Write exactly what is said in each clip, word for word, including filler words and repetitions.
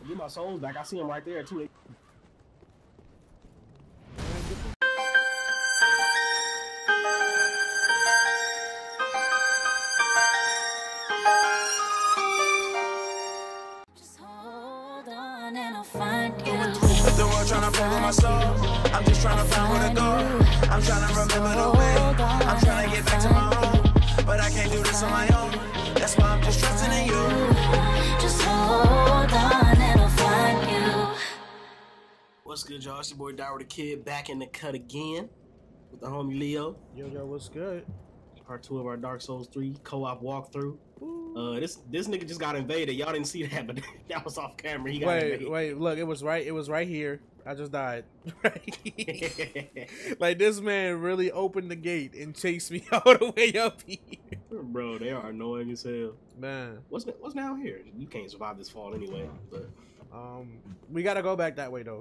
Get my souls back. I see them right there too. The world tryna follow my soul. I'm just tryna find where to go. I'm tryna remember the way. I'm tryna get back to my home, but I can't do this on my own. That's why I'm just trusting in you. Just hold on and I'll find you. What's good, y'all? It's your boy Dairu the Kid back in the cut again with the homie Leo. Yo, yo, what's good? Part two of our Dark Souls three co-op walkthrough. Uh, this this nigga just got invaded. Y'all didn't see that, but that was off camera. He got wait, invaded. wait, look, it was right. It was right here. I just died. Like this man really opened the gate and chased me all the way up here. Bro, they are annoying as hell. Man, what's what's down here? You can't survive this fall anyway. But um, we gotta go back that way though,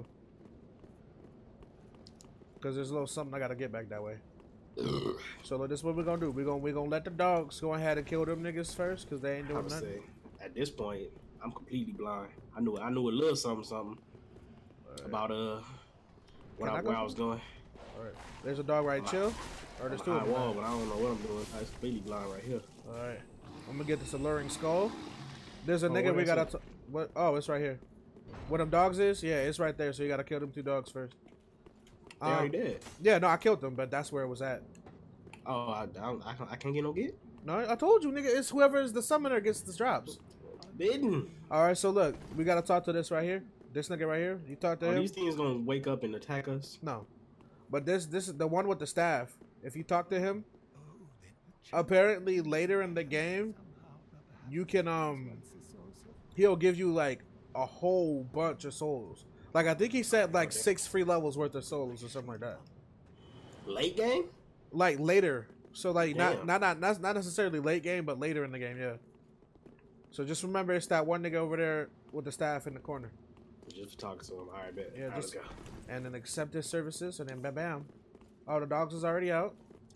cause there's a little something I gotta get back that way. So look, this is what we're gonna do. We're gonna we're gonna let the dogs go ahead and kill them niggas first, cause they ain't doing nothing. Say, at this point, I'm completely blind. I knew I knew a little something something right. about uh what I, I where I was going. All right, there's a dog right I'm chill. Or there's two of them. Wall, but I don't know what I'm doing. I'm completely blind right here. All right, I'm gonna get this alluring skull. There's a oh, nigga we gotta. T what? Oh, it's right here. What them dogs is? Yeah, it's right there. So you gotta kill them two dogs first. They um, already did. Yeah, no, I killed them, but that's where it was at. Oh, I, I, I, can't, I can't get no get? No, I told you, nigga. It's whoever is the summoner gets the drops. Didn't. All right, so look, we gotta talk to this right here. This nigga right here. You talk to Are him. These things gonna wake up and attack us? No, but this this is the one with the staff. If you talk to him, apparently later in the game, you can um, he'll give you like a whole bunch of souls. Like I think he said like okay. six free levels worth of souls or something like that. Late game? Like later, so like Damn. not not not not necessarily late game, but later in the game, yeah. So just remember, it's that one nigga over there with the staff in the corner. Just talking to him. All right, bet. Yeah, All just right, go. And then accept his services, and then bam, bam. Oh, the dogs is already out.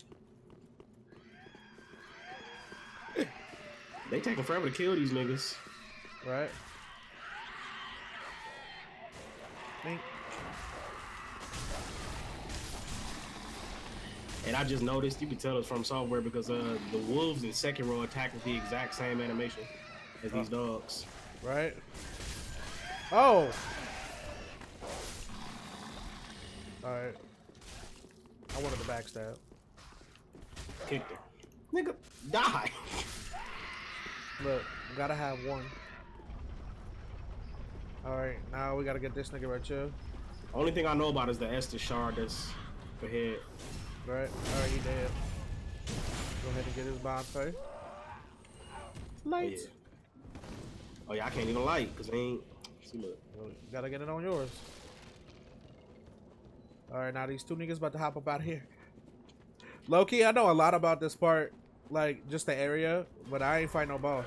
They taking forever to kill these niggas. Right. Think. And I just noticed, you can tell it's from software because uh, the wolves in second row attack with the exact same animation as these oh. dogs. Right. Oh. Alright. I wanted the backstab. Kicked her. Nigga, die. Look, gotta have one. Alright, now we gotta get this nigga right here. Only thing I know about is the Estus shard that's ahead. Right, alright, he dead. Go ahead and get his bonfire. Light. Oh yeah. oh yeah, I can't even light because they ain't. See, look. Well, you gotta get it on yours. Alright, now these two niggas about to hop up out of here. Low key, I know a lot about this part, like just the area, but I ain't fight no boss.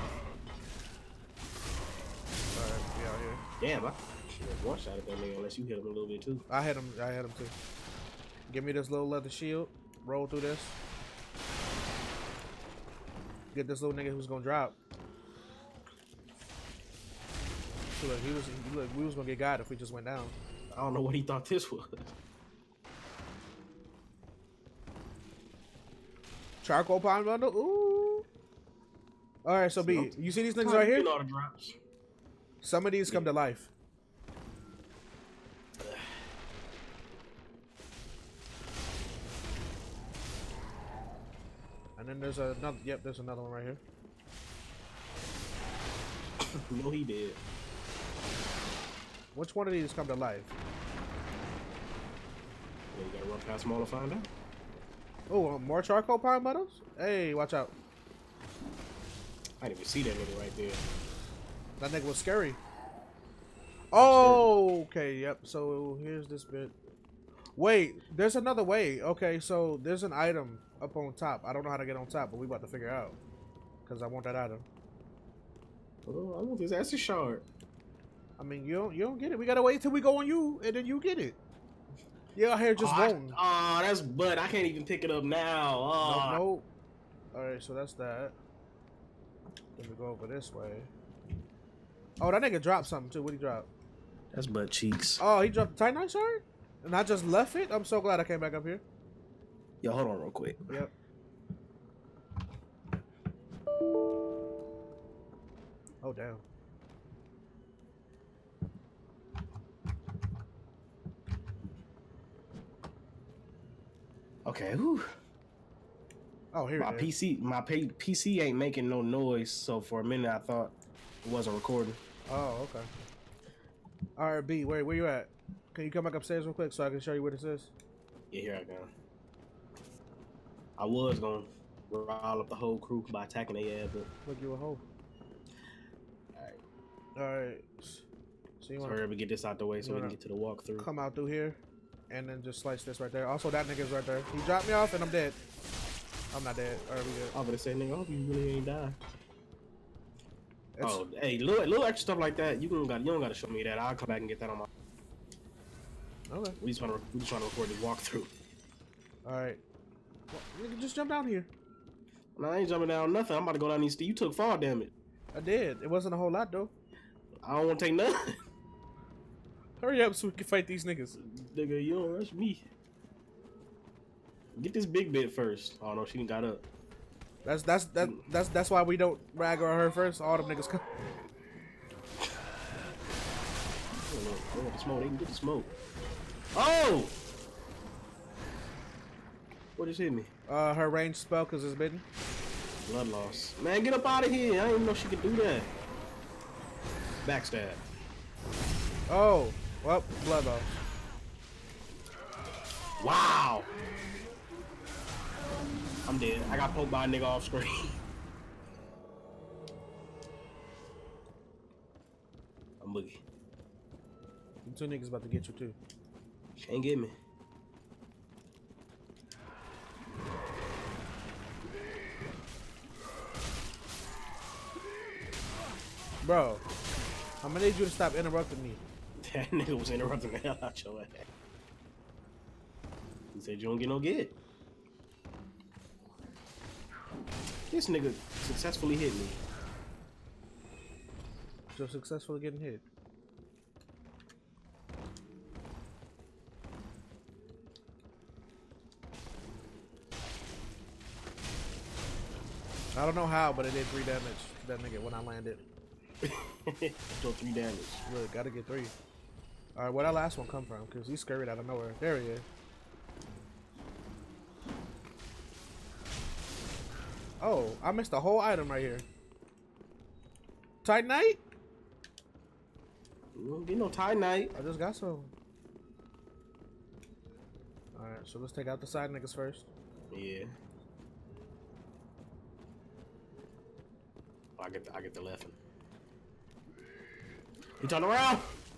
Alright, we out here. Damn, I one shot at that nigga unless you hit him a little bit too. I hit him. I hit him too. Give me this little leather shield. Roll through this. Get this little nigga who's gonna drop. So look, he was. Look, we was gonna get got if we just went down. I don't know what he thought this was. Charcoal pine bundle. Ooh. All right, so B, you see these things right here? All the drops. Some of these yeah. come to life. And then there's another. Yep, there's another one right here. No, he did. Which one of these come to life? Yeah, you gotta run past them all to find out. Oh, more charcoal pine bundles? Hey, watch out. I didn't even see that nigga right there. That nigga was scary. Oh, okay, yep. So here's this bit. Wait, there's another way. Okay, so there's an item up on top. I don't know how to get on top, but we about to figure it out. Because I want that item. Oh, I want this Estus shard. I mean, you don't, you don't get it. We gotta wait till we go on you, and then you get it. You out here just oh, rolling. Oh, that's but I can't even pick it up now. Oh. No, no. All right, so that's that. Then we go over this way. Oh, that nigga dropped something too. What'd he drop? That's butt cheeks. Oh, he dropped the Titanite shard? And I just left it? I'm so glad I came back up here. Yo, hold on real quick. Yep. Oh, damn. Okay, whew. Oh, here My it is. P C, my P C ain't making no noise, so for a minute I thought it wasn't recording. Oh, okay. All right, B, where, where you at? Can you come back upstairs real quick so I can show you where this is? Yeah, here I go. I was gonna rile up the whole crew by attacking their ass, but Look, you a hoe. alright. All right. So you So want hurry up and get this out the way so we can wanna get to the walkthrough. come out through here and then just slice this right there. Also, that nigga's right there. He dropped me off and I'm dead. I'm not dead. All right, we good. I'm gonna say, nigga, I hope you really ain't die. It's, Oh, hey, little, little extra stuff like that. You don't got, you don't got to show me that. I'll come back and get that on my. Okay. We just trying to, we just trying to record this walkthrough. All right. Well, nigga, just jump down here. No, I ain't jumping down nothing. I'm about to go down these stairs. You took fall damage. I did. It wasn't a whole lot though. I don't want to take nothing. Hurry up so we can fight these niggas. Nigga, you don't rush me. Get this big bit first. Oh no, she done got up. That's that's that that's that's why we don't rag on her first. All them niggas come. They want the smoke. They can get the smoke. Oh! What just hit me? Uh, her range spell because it's bitten. Blood loss. Man, get up out of here. I didn't even know she could do that. Backstab. Oh, well, blood loss. Wow. I'm dead. I got poked by a nigga off screen. I'm boogie. Them two niggas about to get you too. Can't get me. Bro, I'm gonna need you to stop interrupting me. That nigga was interrupting the hell out your ass. He said you don't get no get. This nigga successfully hit me. So successfully getting hit. I don't know how, but it did three damage to that nigga when I landed. Still three damage. Look, gotta get three. Alright, where that last one come from? Because he's scurried out of nowhere. There he is. Oh, I missed a whole item right here. Titanite? You don't get no Titanite. I just got some. Alright, so let's take out the side niggas first. Yeah. I get the, I get the left one. You turn around.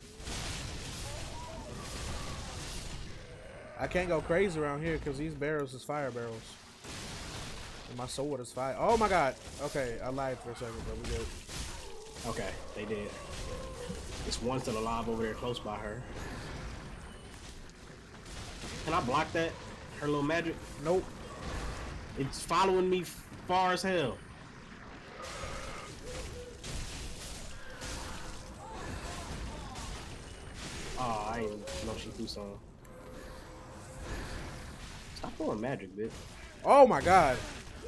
I can't go crazy around here because these barrels is fire barrels. And my sword is fire. Oh my god. Okay, I lied for a second, but we good. Okay, they did. It's one still alive over there close by her. Can I block that? Her little magic? Nope. It's following me far as hell. Oh, I ain't know she threw some. Stop throwing magic, bitch. Oh my god.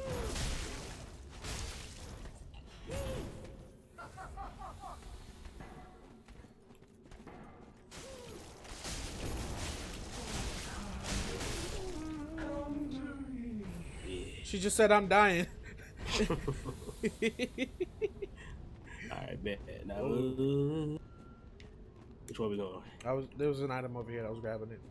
She just said I'm dying. Alright, bet. Now, uh, which way we going? I was there was an item over here. I was grabbing it.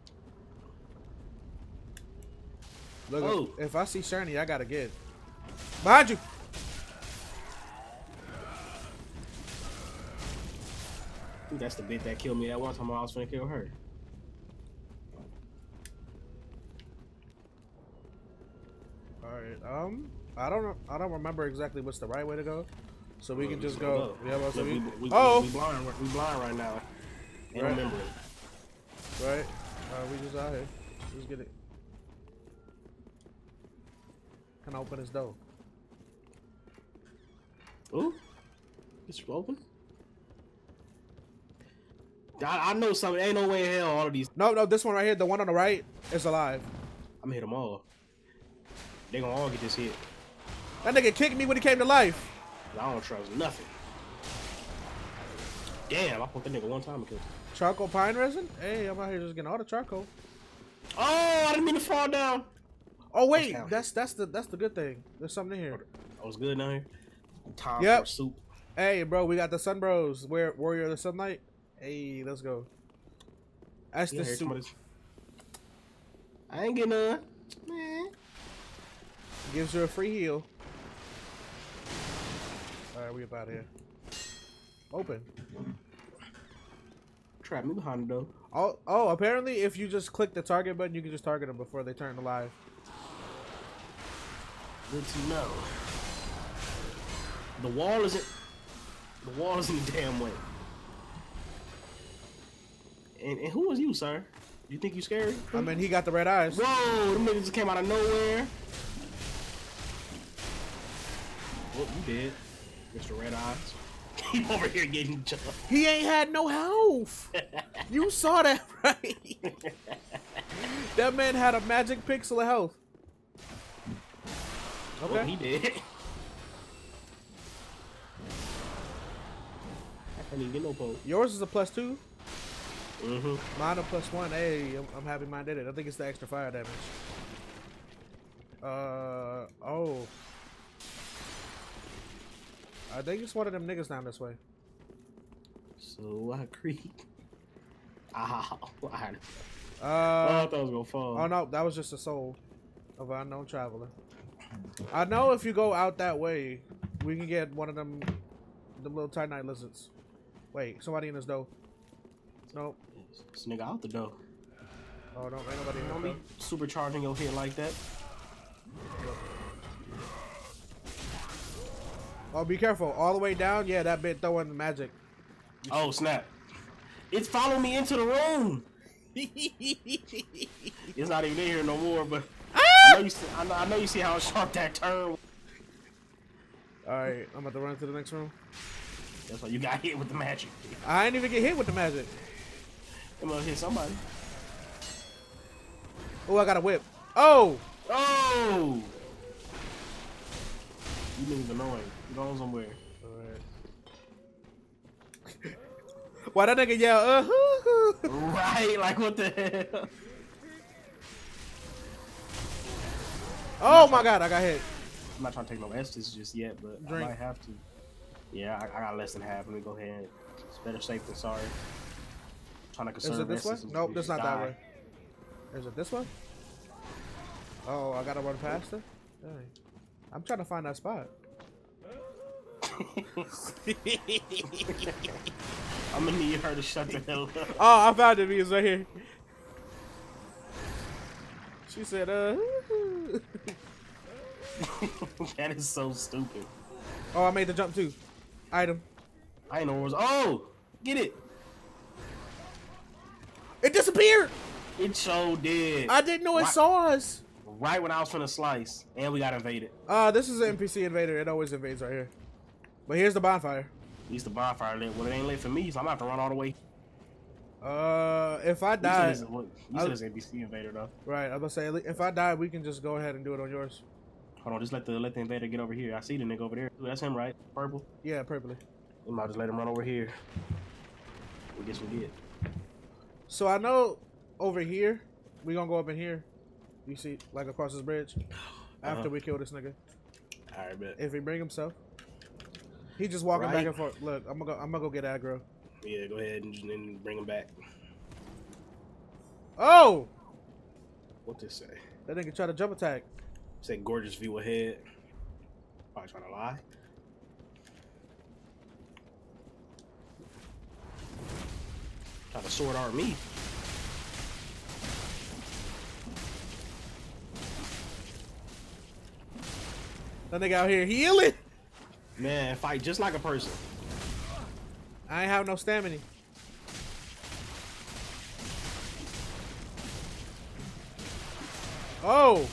Look, Oh. if, if I see Shiny, I gotta get. Behind you. Ooh, that's the bit that killed me that one time I was finna kill her. All right. Um, I don't know. I don't remember exactly what's the right way to go. So we Well, can we just just gotta go. go. Yeah, well, so Look, we, we, we, oh, we blind. We blind right now. Ain't Right. no remember it. right. Uh, we just out here. Let's get it. Can I open this door? Ooh, it's open. I, I know something. Ain't no way in hell all of these. No, no, this one right here, the one on the right, is alive. I'm gonna hit them all. They gonna all get this hit. That nigga kicked me when he came to life. I don't trust nothing. Damn, I put that nigga one time and killed him. Charcoal pine resin? Hey, I'm out here just getting all the charcoal. Oh, I didn't mean to fall down. Oh wait, that's that's the that's the good thing. There's something in here. I was good down here. Time yep. for soup. Hey, bro, we got the Sun Bros. We're Warrior of the Sunlight. Hey, let's go. That's Yeah, the soup. I ain't getting none. Man. Gives you a free heal. All right, we up out of here. Open. Trap me behind the door. Oh, oh, apparently if you just click the target button, you can just target them before they turn alive. Good to know. The wall isn't. The wall is in the damn way. And, and who was you, sir? You think you scary? I mean, he got the red eyes. Whoa, them niggas just came out of nowhere. Oh, you did, Mister Red Eyes. He over here getting jumped. He ain't had no health. You saw that, right? That man had a magic pixel of health. Okay. Oh, he did. I can't even get no poke. Yours is a plus two. Mm-hmm. Mine a plus one. Hey, I'm, I'm happy mine did it. I think it's the extra fire damage. Uh oh. I think it's one of them niggas down this way. So I creep. Ow. I had it. Uh, oh, I thought it was gonna fall. Oh no, that was just a soul of an unknown traveler. I know if you go out that way, we can get one of them, the little Titanite lizards. Wait, somebody in this door. Nope. This nigga out the door. Oh no, ain't nobody in Don't the be door. supercharging your head like that. Oh, be careful. All the way down, yeah, that bit throwing magic. Oh snap! It's following me into the room. It's not even in here no more, but ah! I know you see. I know, I know you see how sharp that turn. All right, I'm about to run to the next room. That's why you got hit with the magic. I ain't even get hit with the magic. I'm gonna hit somebody. Oh, I got a whip. Oh! Oh! You niggas annoying. You go somewhere. Alright. Why that nigga yell, uh -huh. Right, like what the hell? Oh my god, I got hit. I'm not trying to take no Estus just yet, but Drink. I might have to. Yeah, I, I got less than half. Let me go ahead. It's better safe than sorry. I'm trying to conserve. Is it this way? Estus Nope, that's not die. that way. Is it this one? Oh, I gotta run past it? Dang. I'm trying to find that spot. I'm gonna need her to shut the hell up. Oh, I found it. It's right here. She said, uh. That is so stupid. Oh, I made the jump too. Item. I ain't know where it was. Oh! Get it! It disappeared! It so did. I didn't know it right, saw us. Right when I was finna slice, and we got invaded. Uh, this is an N P C invader. It always invades right here. But here's the bonfire. At least the bonfire lit. Well, it ain't lit for me, so I'm gonna have to run all the way. Uh, if I die, You said it's, well, you said it's N P C invader though. Right, I was gonna say if I die, we can just go ahead and do it on yours. Hold on, just let the let the invader get over here. I see the nigga over there. Ooh, that's him, right? Purple. Yeah, purpley. We might just let him run over here. We guess we get. So I know over here, we gonna go up in here. You see, like across this bridge. After Uh-huh. we kill this nigga. Alright, bet. If he bring himself. He just walking Right. back and forth. Look, I'm gonna go. I'm gonna go get aggro. Yeah, go ahead and, just, and bring him back. Oh! What this say? That nigga try to jump attack. Say gorgeous view ahead. Probably trying to lie. Trying to sword art me. That nigga out here healing. Man, fight just like a person. I ain't have no stamina. Oh.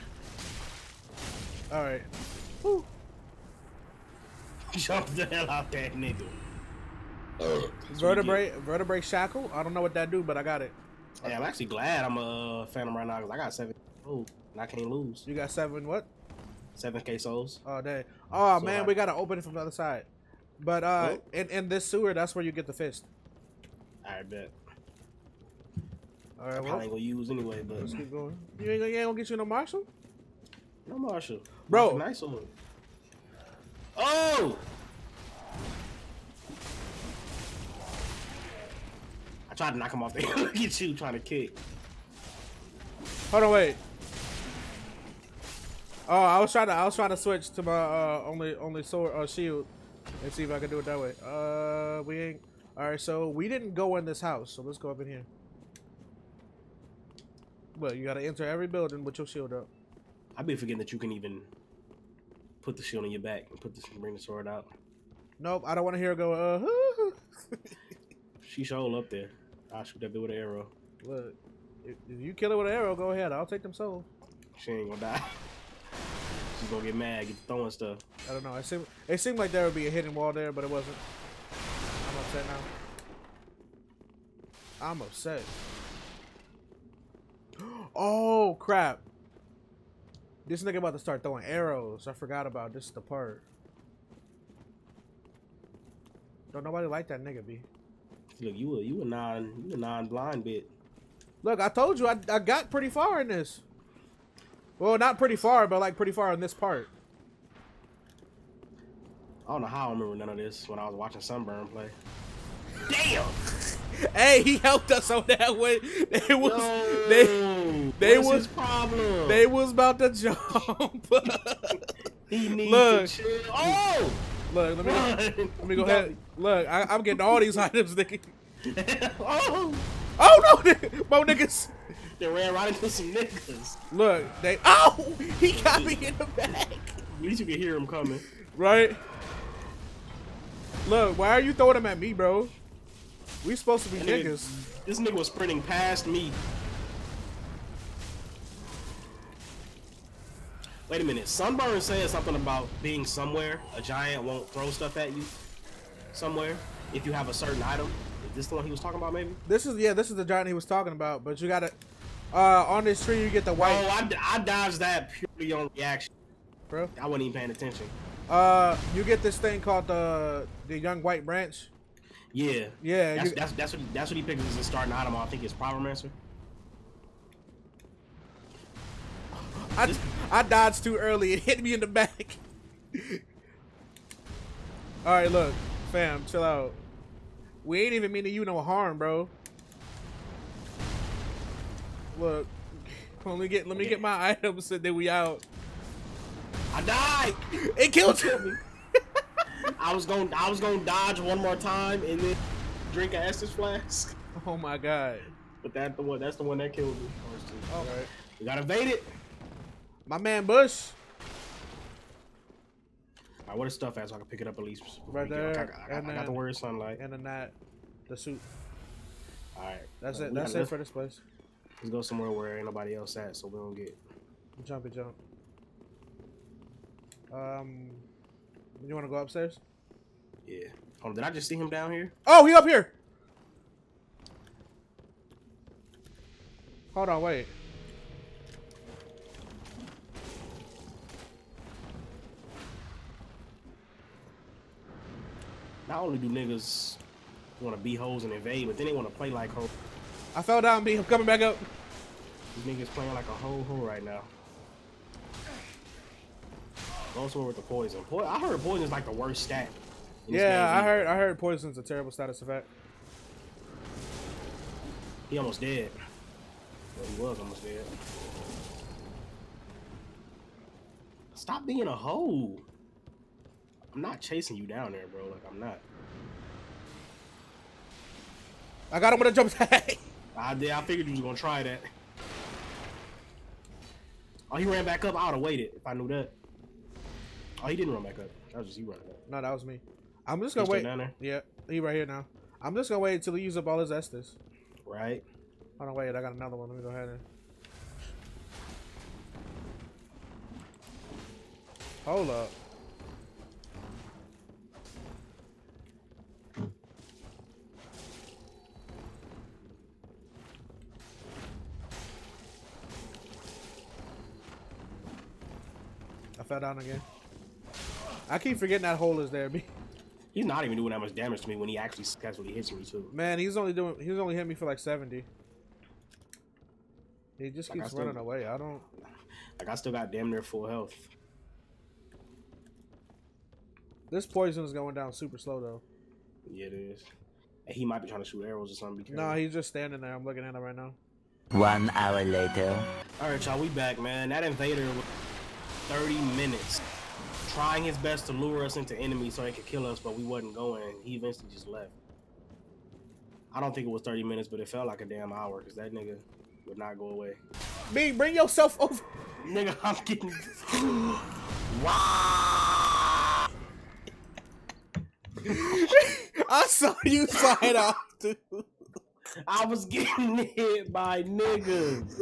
All right. Whew. Jump the hell out that nigga. Vertebrae, vertebrae shackle. I don't know what that do, but I got it. Hey, I'm actually glad I'm a uh, Phantom right now because I got seven souls and I can't lose. You got seven what? Seven K souls. Oh dang. Oh So man, I, we gotta open it from the other side. But uh, what? in in this sewer, that's where you get the fist. I bet. All right, I well, probably ain't gonna use anyway, but let's keep going. You ain't gonna, you ain't gonna get you no Marshall, no Marshall, bro. Nice one. Oh! I tried to knock him off there. Look at you trying to kick. Hold on, wait. Oh, I was trying to I was trying to switch to my uh only only sword uh shield and see if I can do it that way. Uh, we ain't. All right, so we didn't go in this house, so let's go up in here. But you gotta enter every building with your shield up. I've been forgetting that you can even put the shield on your back and put this bring the sword out. Nope, I don't want to hear her go. Uh, She showed up there. I'll shoot that bitch with an arrow. look, if, if you kill her with an arrow, go ahead. I'll take them souls. She ain't gonna die. She's gonna get mad, get throwing stuff. I don't know. It seemed it seemed like there would be a hidden wall there, but it wasn't. I'm upset now. I'm upset. Oh crap! This nigga about to start throwing arrows. I forgot about this. Is the part. Don't nobody like that nigga, B. Look, you a you a non you a non blind bit. Look, I told you I I got pretty far in this. Well, not pretty far, but like pretty far in this part. I don't know how I remember none of this when I was watching Sunburn play. Damn! Hey, he helped us on that way. They was Yo, they they what's was his problem. They was about to jump. He needs Look. to chill. Oh! Look, let me Run. let me go You ahead. Look, I, I'm getting all these items, nigga. Oh! Oh no, mo niggas. They ran right into some niggas. Look, they. Oh, he got me in the back. At least you can hear him coming. Right. Look, why are you throwing them at me, bro? We supposed to be That nigga- niggas. This nigga was sprinting past me. Wait a minute. Sunburn said something about being somewhere. A giant won't throw stuff at you. Somewhere. If you have a certain item. Is this the one he was talking about, maybe? This is yeah, this is the giant he was talking about. But you gotta, uh, on this tree you get the white. Oh, I, I dodged that purely on reaction. Bro. I wasn't even paying attention. Uh, you get this thing called the the young white branch. Yeah. Yeah, That's you, that's that's what he, that's what he picked as his starting item. I think it's Pyromancer. I I dodged too early. It hit me in the back. All right, look, fam, chill out. We ain't even meaning you no harm, bro. Look, let me get let me get my items and then we out. I died. It killed you. I was going I was going to dodge one more time and then drink an Estus flask. Oh my god. But that the one that's the one that killed me. All right, We gotta evade it. my man Bush. Alright, what is stuff at so I can pick it up at least? Right I, there, got, I, got, and I got the then- word sunlight. And then that, the suit. Alright. That's uh, it. we That's gotta- it for this place. Let's go somewhere where ain't nobody else at so we don't get. Jumpy jump. Um, you want to go upstairs? Yeah. Hold on, did I just see him down here? Oh, he up here. Hold on, wait. Not only do niggas want to be hoes and invade, but then they want to play like hoes. I fell down, B. I'm coming back up. These niggas playing like a whole hoe right now. Go somewhere with the poison. Po I heard poison is like the worst stat. in this Yeah, game. I heard. I heard poison's a terrible status effect. He almost dead. Well, he was almost dead. Stop being a hoe. I'm not chasing you down there, bro. Like, I'm not. I got him with a jump attack. I did. I figured you was gonna try that. Oh, he ran back up. I would have waited if I knew that. Oh, he didn't run back up. That was just you running up. No, that was me. I'm just gonna He's wait. still down there? Yeah, he right here now. I'm just gonna wait until he uses up all his Estus. Right. Hold on, wait. I got another one. Let me go ahead and. Hold up. fell down again. I keep forgetting that hole is there. He's not even doing that much damage to me when he actually successfully hits me too. Man, he's only doing. He's only hit me for like seventy. He just like keeps still, running away. I don't. Like I still got damn near full health. This poison is going down super slow though. Yeah, it is. And he might be trying to shoot arrows or something. No, he's just standing there. I'm looking at him right now. One hour later. All right, y'all, we back, man. That invader was thirty minutes trying his best to lure us into enemies so he could kill us, but we wasn't going. He eventually just left. I don't think it was thirty minutes, but it felt like a damn hour because that nigga would not go away. Me, bring yourself over. Nigga, I'm getting. Wow. I saw you slide off, dude. I was getting hit by niggas.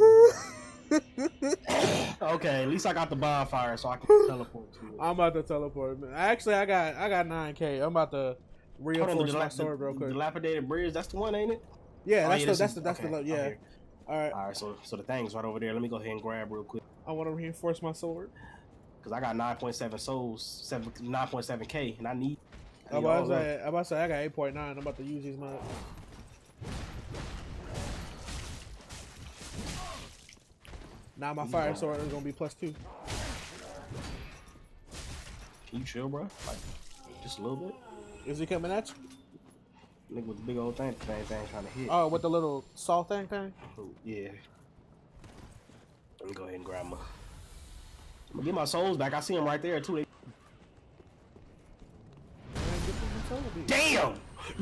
Okay, at least I got the bonfire, so I can teleport to it. I'm about to teleport. Actually, I got I got nine K. I'm about to reinforce on, my sword real quick. Dilapidated bridge, that's the one, ain't it? Yeah, Oh, that's yeah, the this that's is, the that's okay, the yeah. okay. All right. All right, so so the thing's right over there. Let me go ahead and grab real quick. I want to reinforce my sword. Cause I got nine point seven souls, seven nine point seven K, and I need. I I'm need about, to all say, I'm about to say I got eight point nine. I'm about to use these mods. Now my fire sword is gonna be plus two. Can you chill, bro? Like, just a little bit. Is he coming at you? Nigga with the big old thing, thing, thing trying to hit. Oh, with the little saw thing thing? Yeah. Let me go ahead and grab my. I'm gonna get my souls back. I see them right there too. They... Damn!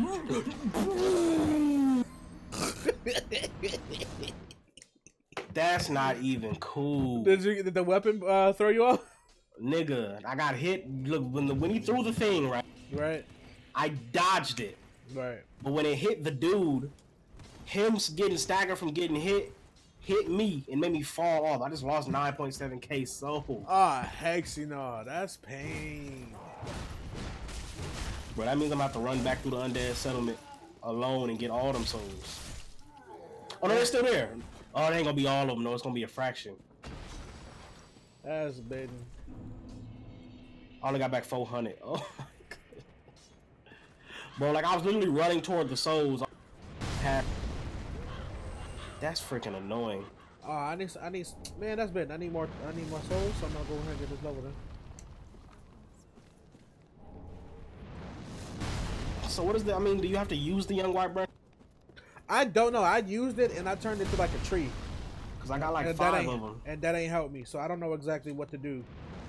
That's not even cool. Did you did the weapon uh, throw you off? Nigga, I got hit. Look, when the when he threw the thing, right? Right. I dodged it. Right. But when it hit the dude, him getting staggered from getting hit, hit me and made me fall off. I just lost nine point seven K soul. Ah, hexy, no, that's pain. Bro, that means I'm about to run back through the Undead settlement alone and get all them souls. Oh no, they're still there. Oh, it ain't gonna be all of them. No, it's gonna be a fraction. That's bitten. I only got back four hundred. Oh my god. Bro, like I was literally running toward the souls. That's freaking annoying. Oh, I need, I need, man, that's bitten. I need more, I need more souls, so I'm gonna go ahead and get this level then. So what is that? I mean, do you have to use the young white bird? I don't know. I used it and I turned it to like a tree. Cause I got like and five of them. And that ain't helped me, so I don't know exactly what to do.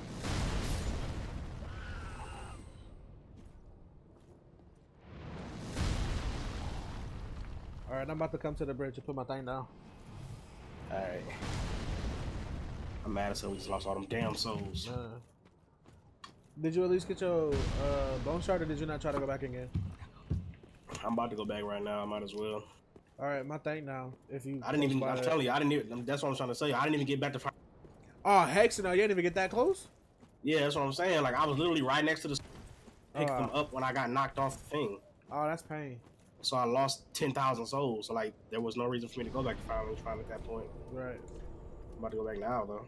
All right, I'm about to come to the bridge and put my thing down. All right. I'm mad as hell. We just lost all them damn souls. Uh, did you at least get your uh, bone shard, or did you not try to go back again? I'm about to go back right now. I might as well. All right, my thing now. If you, I didn't even. I'm telling you, I didn't even. That's what I'm trying to say. I didn't even get back to. Oh, heck, no, you didn't even get that close. Yeah, that's what I'm saying. Like I was literally right next to the. Picked uh, them up when I got knocked off the thing. Oh, that's pain. So I lost ten thousand souls. So like, there was no reason for me to go back to finally find at that point. Right. I'm about to go back now though.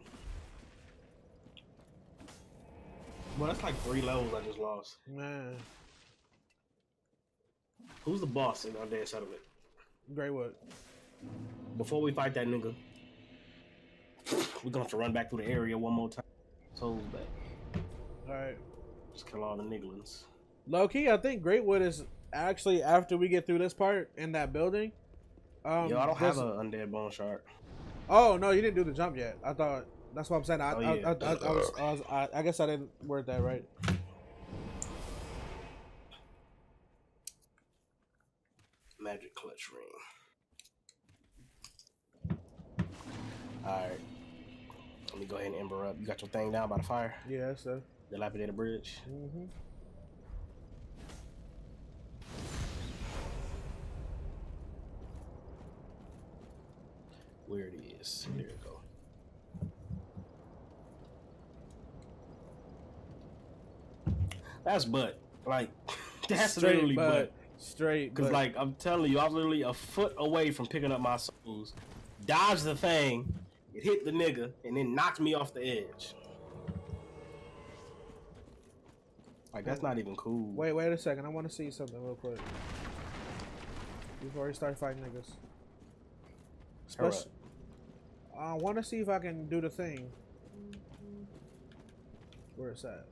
Well, that's like three levels I just lost. Man. Who's the boss in Undead Settlement? Greywood. Before we fight that nigga, we're gonna have to run back through the area one more time. Souls back. Alright. Just kill all the nigglins. Low key, I think Greywood is actually after we get through this part in that building. Um, Yo, I don't have an Undead Bone Shard. Oh, no, you didn't do the jump yet. I thought, that's what I'm saying. I, Oh, I, yeah. I, I, I, was, I, was, I, I guess I didn't word that right. Magic clutch ring. Alright. Let me go ahead and ember up. You got your thing down by the fire? Yeah, so. Dilapidated bridge. Mm-hmm. Where it is. There you go. That's butt. Like, that's Straight literally butt. butt. Straight Because, butt. like, I'm telling you, I was literally a foot away from picking up my souls. Dodged the thing, it hit the nigga, and then knocked me off the edge. Like, that's not even cool. Wait, wait a second. I want to see something real quick. Before we start fighting niggas. Especially, I want to see if I can do the thing. Where it's at.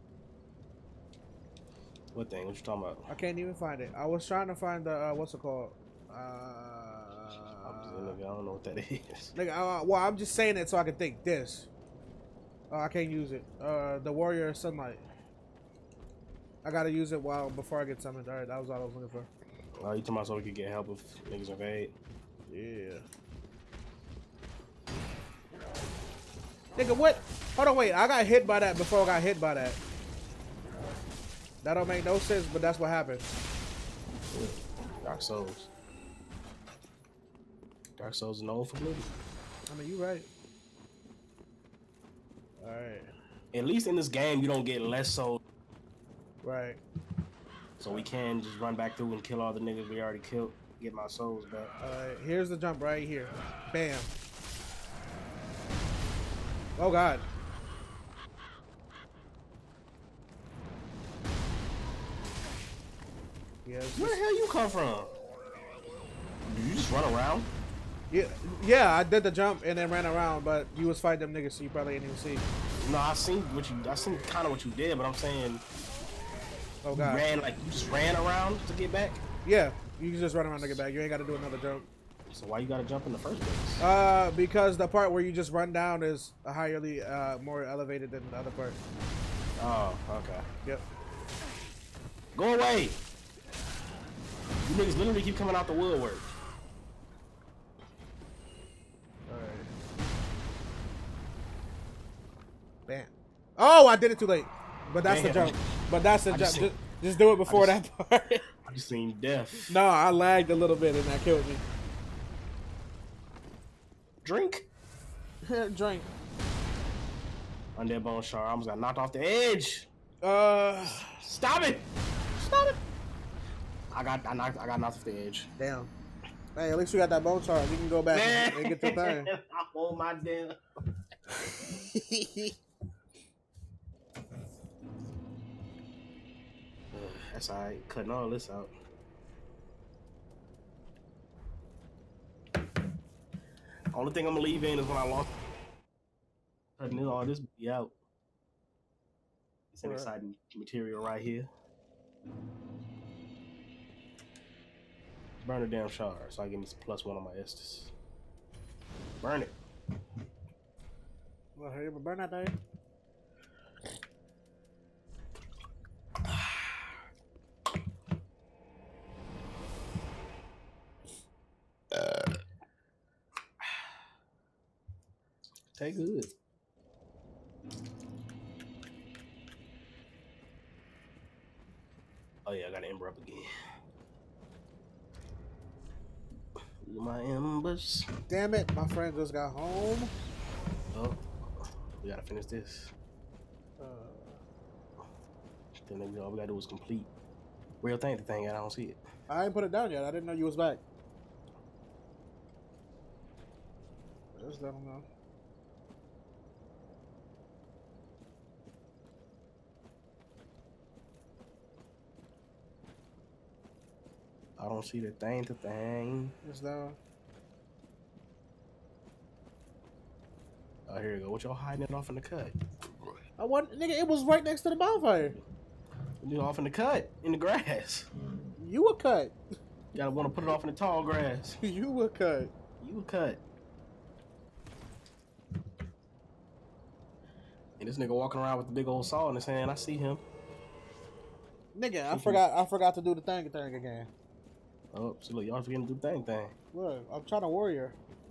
What thing? What you talking about? I can't even find it. I was trying to find the, uh, what's it called? Uh, nigga, I don't know what that is. Nigga, uh, well, I'm just saying it so I can think. This. Oh, I can't use it. Uh, the Warrior Sunlight. I gotta use it while before I get summoned. Alright, that was all I was looking for. Oh, you talking about so we could get help if niggas invade? Yeah. Nigga, what? Hold on, wait. I got hit by that before I got hit by that. That don't make no sense, but that's what happened. Dark Souls. Dark Souls is known for movie. I mean, you right. Alright. At least in this game, you don't get less souls. Right. So we can just run back through and kill all the niggas we already killed. Get my souls back. Alright, here's the jump right here. Bam. Oh, God. Yeah, Where the hell you come from? Did you just run around? Yeah, yeah, I did the jump and then ran around, but you was fighting them niggas, so you probably didn't even see. No, I seen what you. I seen kind of what you did, but I'm saying. Oh God! You ran like you just ran around to get back. Yeah, you can just run around to get back. You ain't got to do another jump. So why you got to jump in the first place? Uh, because the part where you just run down is a highly, uh, more elevated than the other part. Oh, okay. Yep. Go away! You niggas literally keep coming out the woodwork. Alright. Bam. Oh, I did it too late. But that's Damn. the jump. But that's the I jump. just Just, seen- just do it before just- that part. I just seen death. No, I lagged a little bit and that killed me. Drink. Drink. Undead Bone Shard. I almost got knocked off the edge. Uh, Stop it! stop it. I got I knocked I got knocked off the edge. Damn. Hey, at least you got that bone chart. You can go back and, and get the thing. I hold my damn. That's alright. Cutting all this out. Only thing I'm gonna leave in is when I lost. Cutting all this be out. It's an Right. exciting material right here. Burn the damn shard so I get me some plus one on my Estus. Burn it. Well, hurry up and burn that thing. Take good. Oh yeah, I got an ember up again. Look at my embers. Damn it, my friend just got home. Oh, we gotta finish this. Uh, Then we all we gotta do is complete. Real thing, the thing, I don't see it. I ain't put it down yet. I didn't know you was back. Just let him know. I don't see the thing, the thing. Just down. Oh, here you go. What y'all hiding it off in the cut? I want, nigga. It was right next to the bonfire. You off in the cut, in the grass. You were cut. You gotta want to put it off in the tall grass. You were cut. You were cut. And this nigga walking around with the big old saw in his hand. I see him. Nigga, I forgot. I forgot to do the thing thing again. Oh, so look, y'all forgetting to do the thing thing. Look, I'm trying to warrior.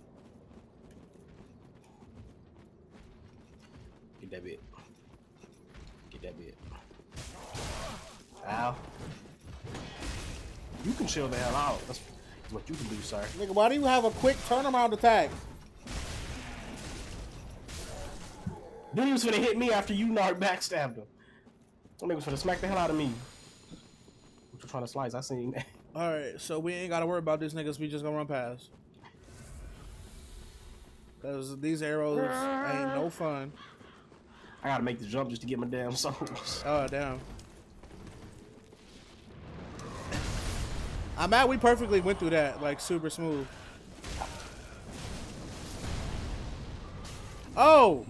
Get that bit. Get that bit. Ow. You can chill the hell out. That's what you can do, sir. Nigga, why do you have a quick turnaround attack? Then he was finna hit me after you knocked backstabbed him. That nigga was finna smack the hell out of me. What you trying to slice? I seen that. Alright, so we ain't gotta worry about these niggas. We just gonna run past. Cause these arrows ain't no fun. I gotta make the jump just to get my damn souls. Oh, damn. I'm mad we perfectly went through that, like, super smooth. Oh!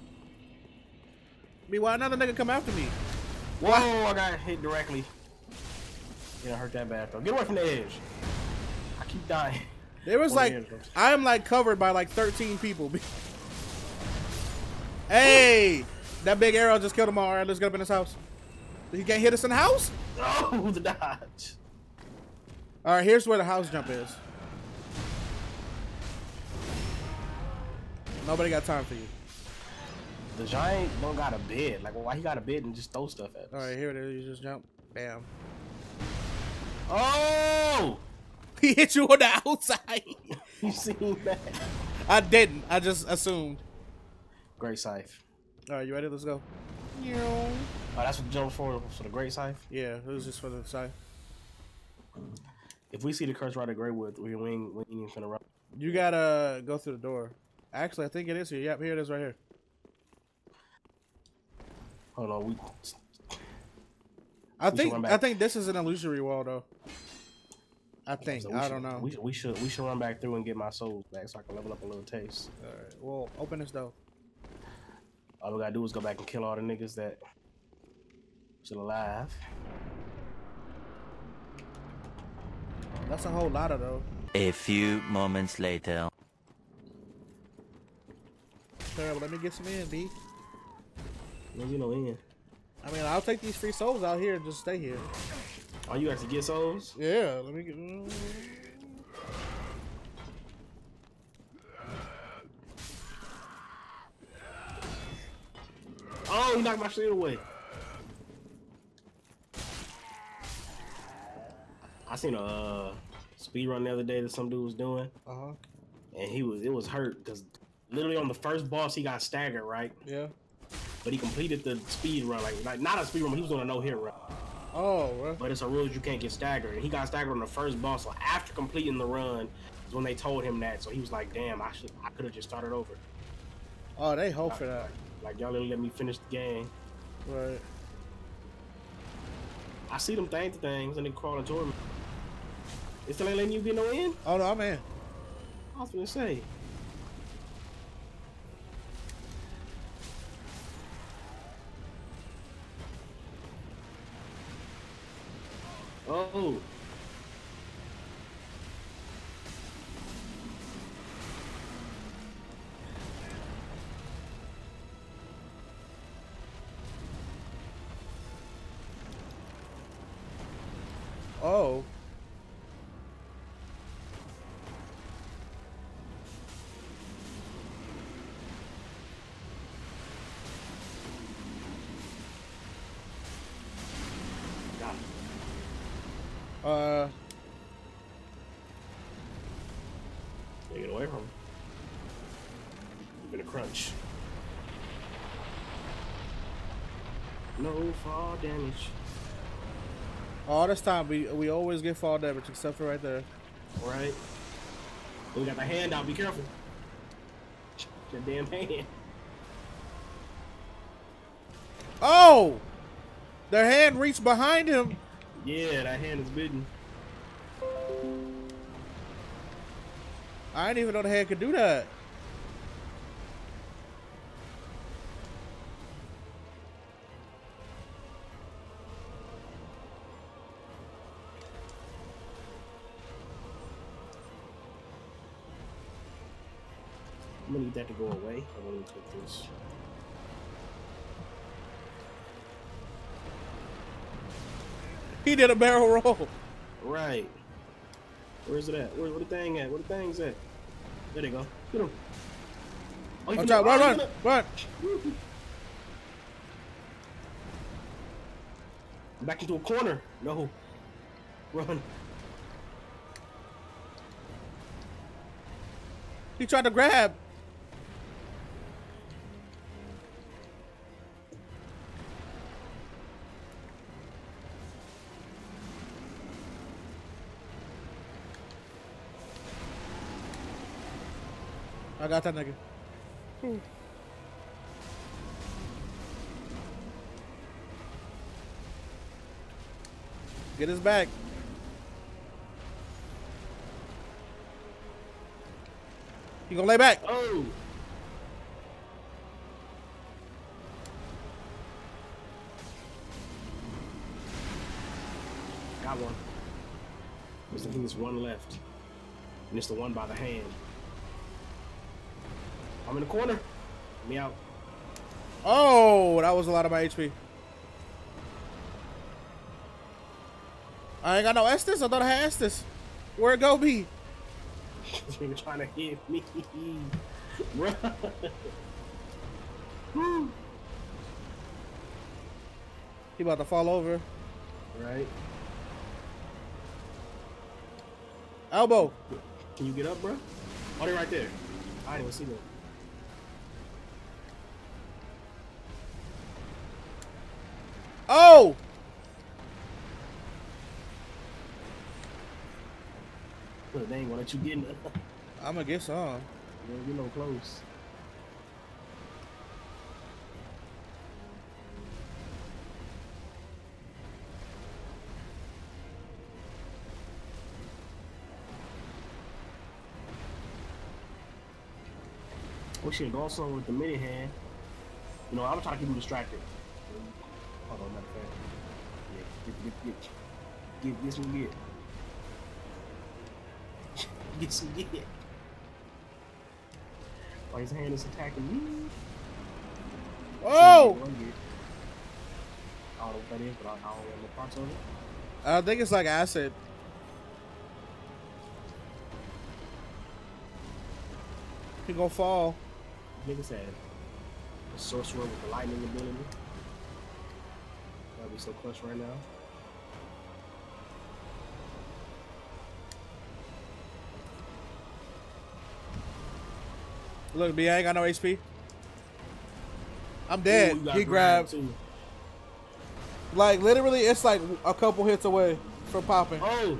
Me, why another nigga come after me? Whoa, I got hit directly. Didn't hurt that bad, though. Get away from the edge. I keep dying. There was like, I am like covered by like thirteen people. Hey! That big arrow just killed him all. All right, let's get up in this house. He can't hit us in the house? Oh, the dodge. All right, here's where the house jump is. Nobody got time for you. The giant don't got a bed. Like, well, why he got a bed and just throw stuff at us? All right, here it is. You just jump. Bam. Oh! He hit you on the outside. You seen that? I didn't. I just assumed. Great scythe. All right, you ready? Let's go. Oh, that's what jumps for for the great scythe? Yeah, it was just for the side. If we see the Curse Rider Greywood, we, we, ain't, we ain't even finna run. You gotta go through the door. Actually, I think it is here. Yep, here it is right here. Hold on, we... I we think I think this is an illusory wall though. I think. So I should, don't know. We, we should we should run back through and get my souls back so I can level up a little taste. All right. Well, open this door. All we gotta do is go back and kill all the niggas that still alive. That's a whole lot of though. A few moments later. Terrible. Let me get some in, B. No, you know in. I mean, I'll take these free souls out here and just stay here. Oh, you actually get souls? Yeah. Let me get. Oh, you knocked my shield away. I seen a uh, speed run the other day that some dude was doing, Uh huh. and he was it was hurt because literally on the first boss he got staggered, right? Yeah. But he completed the speed run, like, like not a speed run, but he was doing a no hit run. Oh. Well. But it's a rule you can't get staggered. And he got staggered on the first boss, so after completing the run is when they told him that. So he was like, "Damn, I should I could have just started over." Oh, they hope for that. Like, y'all didn't let me finish the game. Right. I see them thing things and they crawling toward me. They still ain't letting you get no in? Oh no, I'm in. I was gonna say. Oh. Oh. God. Uh. Get away from him. Been a crunch. No fall damage. All this time we we always get fall damage except for right there. Right. We got the hand out. Be careful. That damn hand. Oh! Their hand reached behind him. Yeah, that hand is bitten. I didn't even know the hand could do that. I'm gonna need that to go away. I'm gonna take this. He did a barrel roll. Right. Where's it at? Where, where the thing at? Where the thing's at? There they go. Get him. Oh, he Watch finna- out, run, oh, run, he finna- run. Back into a corner. No. Run. He tried to grab. I got that nigga. Hmm. Get his back. He gonna lay back. Oh. Got one. There's, I think there's one left. And it's the one by the hand. I'm in the corner. Let me out. Oh, that was a lot of my H P. I ain't got no Estus. I thought I had Estus. Where'd it go be? This nigga trying to hit me. Run. He about to fall over. Right. Elbow. Can you get up, bro? Oh, they're right there. I didn't even see them. Oh! Well, they ain't gonna let you get in there. I'm gonna get some. You don't get no close. Oh shit, go somewhere with the mini hand. You know, I'm trying to keep you distracted. Hold on, matter of fact. Yeah, get, get, get, get, get some get. Get some get. Why his hand is attacking me? Oh! I don't know what that is, but I, I don't know the parts of it. I think it's like acid. He gonna fall. Nigga said the sorcerer with the lightning ability. That'd be so clutch right now. Look, B, I ain't got no H P. I'm dead. Ooh, He grabbed. too. Like, literally, it's like a couple hits away from popping. Oh!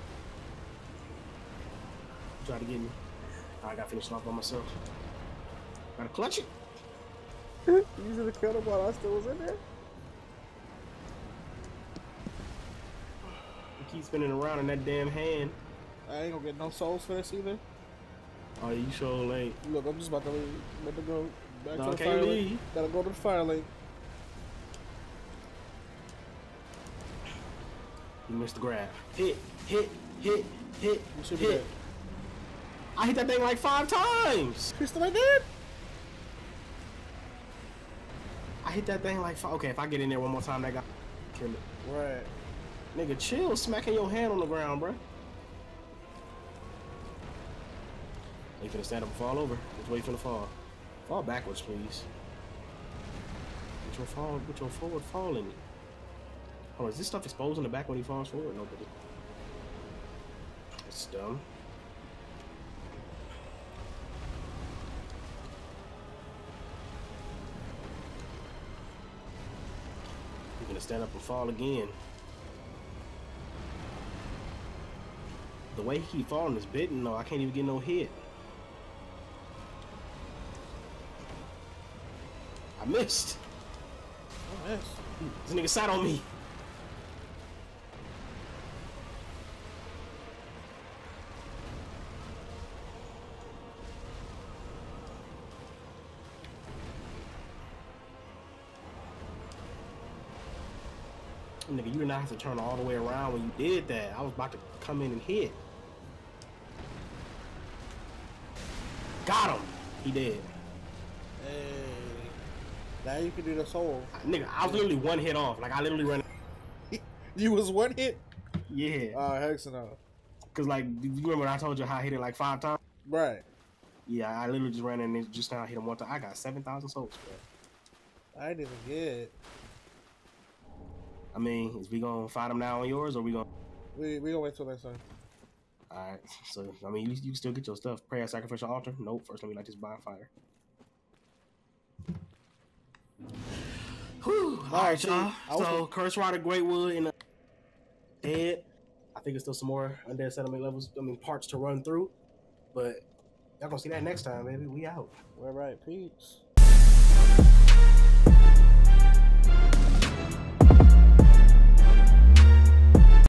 Try to get me. I gotta finish it off by myself. Gotta clutch it. You should have killed him while I still was in there. You keep spinning around in that damn hand. I ain't gonna get no souls for this either. Oh, you sure ain't. Look, I'm just about to leave. I'm about to go back No, to the can't fire leave. link. Gotta go to the fire link. You missed the grab. Hit, hit, hit, hit, You should be hit. dead. I hit that thing like five times. You still ain't dead? I hit that thing like five. Okay, if I get in there one more time, that guy kill me. Right. Nigga, chill, smacking your hand on the ground, bro. You finna stand up and fall over. Which way you finna fall? Fall backwards, please. Put your fall, put your forward fall in it. Oh, is this stuff exposed in the back when he falls forward? No, but it, it's dumb. You're gonna stand up and fall again. The way he keep falling is bitten though. I can't even get no hit. I missed. Oh, yes. This nigga sat on me. Nigga, you did not have to turn all the way around when you did that. I was about to come in and hit. Got him. He dead. Hey. Now you can do the soul. Nigga, I was literally one hit off. Like, I literally ran. You was one hit? Yeah. Oh, heck no. Because, like, you remember when I told you how I hit it like five times? Right. Yeah, I literally just ran in and just now hit him one time. I got seven thousand souls, bro. I didn't even get it. I mean, is we gonna fight him now on yours, or we gonna? We we gonna wait till next time. All right. So I mean, you, you can still get your stuff. Prayer, sacrificial altar. Nope. First, let me light this bonfire. Whew. All right, y'all. So Curse Rider, Greatwood, and uh, Dead. I think it's still some more Undead settlement levels. I mean, parts to run through, but y'all gonna see that next time, baby. We out. All right, peace.